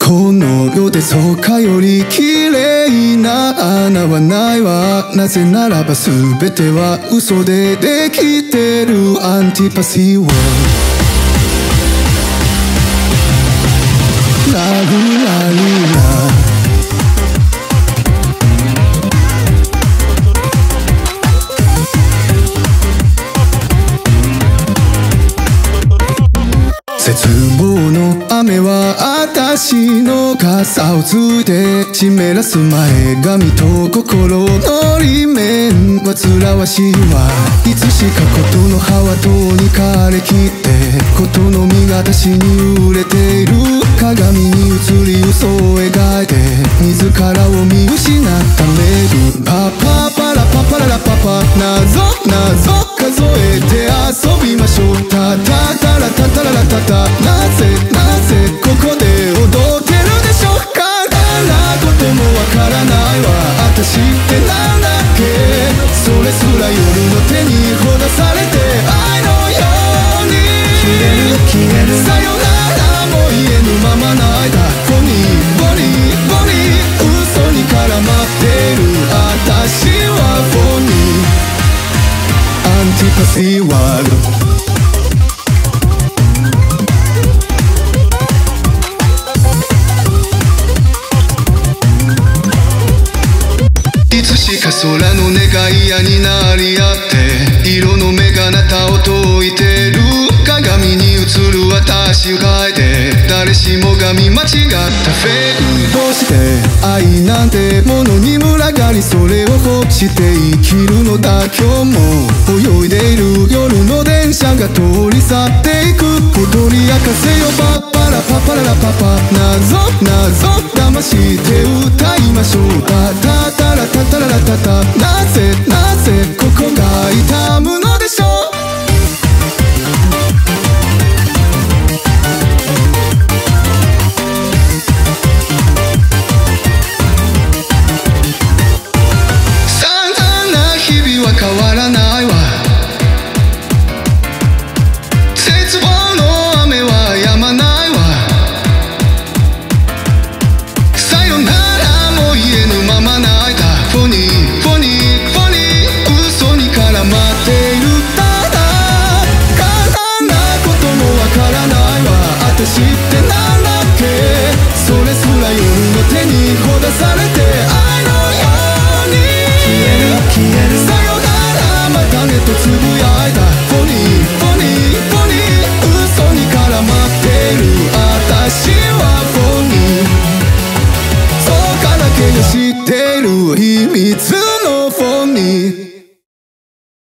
この世でそうかより綺麗な穴はないわ。なぜならば全ては嘘でできてるアンティパシーはラルラルラ絶望の雨は私の傘をついて湿らす前髪と心の裏面煩わしいわ。いつしか事の葉はとうに枯れきって事の実が私に揺れている。鏡に映り嘘を描いて自らを見失ったメグパパパラパパララパパ謎謎数えて遊びましょう。タタタラタタララタタなぜここで踊ってるでしょうか。なこともわからないわ。私ってなんだっけ。それすら夜の手にほだされて愛のように消えるさよならも言えぬままの間ボニーボニーボニー嘘に絡まってる私はボニーアンティパシーワールド。いつしか空の願いやになり合って色の目があなたを解いてる。鏡に映る私を変えて誰しもが見間違ったフェイク。どうして愛なんてものに群がりそれを欲して生きるのだ。今日も泳いでいる夜の電車が通り去っていく。踊り明かせよパッパラパパララパパ謎謎騙して歌いましょう。タタタラタタララタタなぜ心が痛むのでしょう。変わらないわ。絶望の雨は止まないわ。さよならも言えぬまま泣いたフォニーフォニーフォニー嘘に絡まっている。ただ簡単なこともわからないわ。私ってなんだっけ。それすら夜の手にほだされて愛のように消えるさよならまたねとつぶやいたフォニーフォニーフォニー嘘に絡まってる私はフォニーそうかだけが知ってる秘密のフォニー。